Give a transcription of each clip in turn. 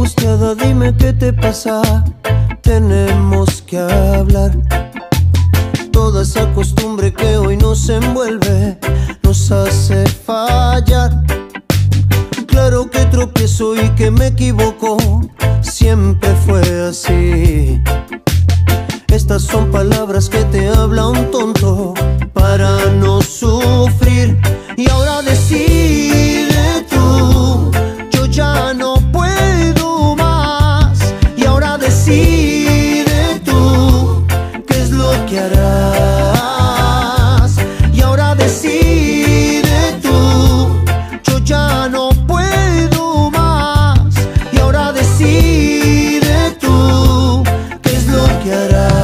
angustiada, dime qué te pasa. Tenemos que hablar. Toda esa costumbre que hoy nos envuelve nos hace fallar. Claro que tropiezo y que me equivoco, siempre fue así. Estas son palabras que te habla un tonto para no sufrir. Y ahora decide tú, yo ya no puedo más. Y ahora decide tú, qué es lo que harás. Y ahora decide tú, yo ya no puedo más. Y ahora decide tú, qué es lo que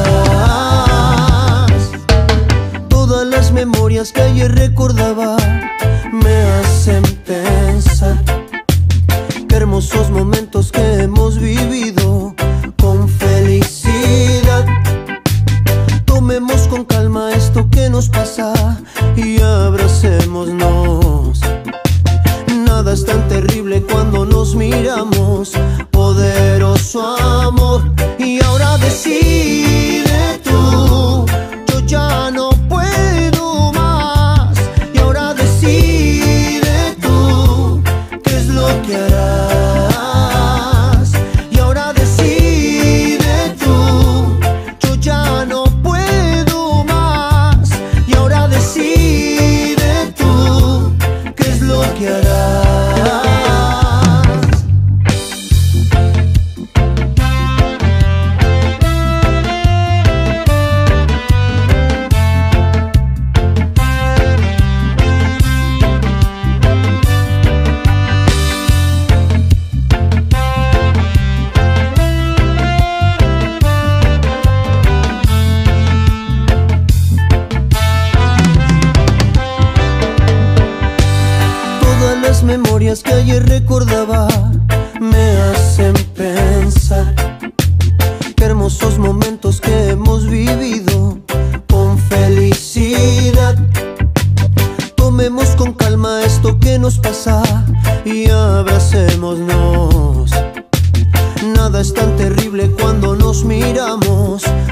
harás. Todas las memorias que ayer recordaba me hacen pensar qué hermosos momentos que hemos vivido con felicidad. Tomemos con calma esto que nos pasa y abracémonos. Nada es tan terrible cuando nos miramos, poderoso amor. Y ahora decide tú, yo ya no puedo más. Y ahora decide tú, qué es lo que harás. Y ahora decide tú, yo ya no puedo más. Y ahora decide tú, qué es lo que harás. Las memorias que ayer recordaba me hacen pensar qué hermosos momentos que hemos vivido con felicidad. Tomemos con calma esto que nos pasa y abracémonos. Nada es tan terrible cuando nos miramos,